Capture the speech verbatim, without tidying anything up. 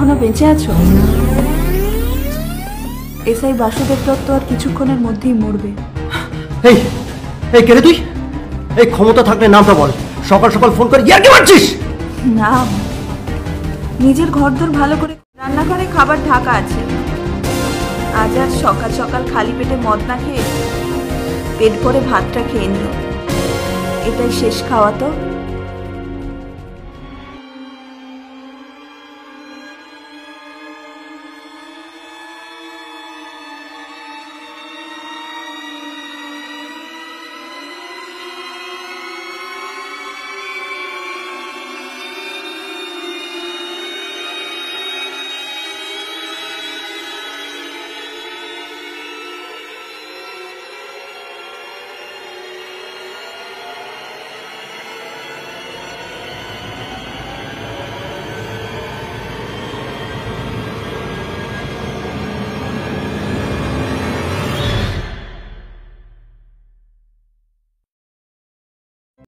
এখনো বেঁচে আছো? এসআই বাসুদেব দত্ত আর কিছুক্ষণের মধ্যেই মরবে। এই এই কে রে তুই? এই ক্ষমতা থাকলে নামটা বল। সকাল সকাল ফোন করে ইয়ার্কি মারছিস? না, নিজের ঘরদোর ভালো করে রান্নাঘরে খাবার ঢাকা আছে। আজ আর সকাল সকাল খালি পেটে মদ না খেয়ে পেট ভরে ভাতটা খেয়ে নিও। এটাই শেষ খাওয়া তো।